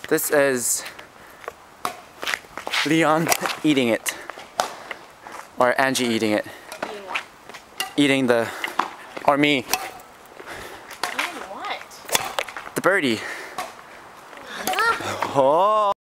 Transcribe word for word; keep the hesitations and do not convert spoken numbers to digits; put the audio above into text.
This is Leon eating it. Or Angie eating it. Eating what? Eating the... Or me. Eating what? The birdie. Oh.